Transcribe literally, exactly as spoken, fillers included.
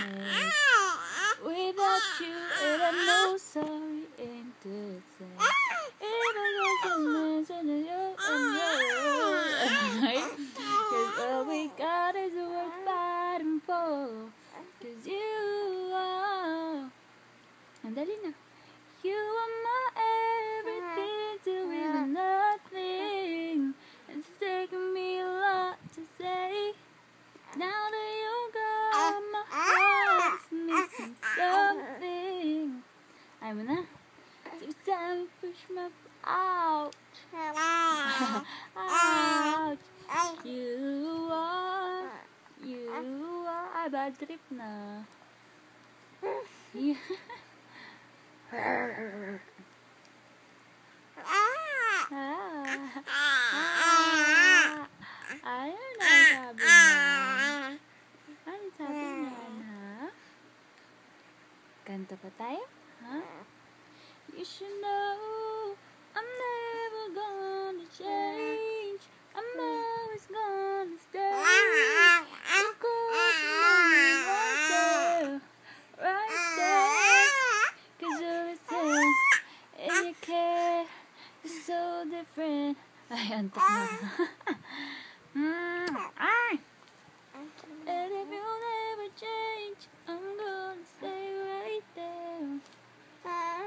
happiness. Without you, it ain't no sorry ain't to say. It was a mess and you and you. Cause all we got is worth fighting for. Cause you are. Andali na. You are my everything to even nothing. It's taken me a lot to say. Now that you're gone, my heart's missing something. Ayaw mo na? Every time you push my out. Ouch. You are, you are. Ay, bad trip na. Yeah. Ah. Ah. Ayun na sabi niya. Ano sabi niya, ha? Kanta pa tayo? Ha? You should know I'm never gonna change. I'm always gonna stay. Because you're right there, right there. Cause you listen and you care. It's so different. Ay, antok na.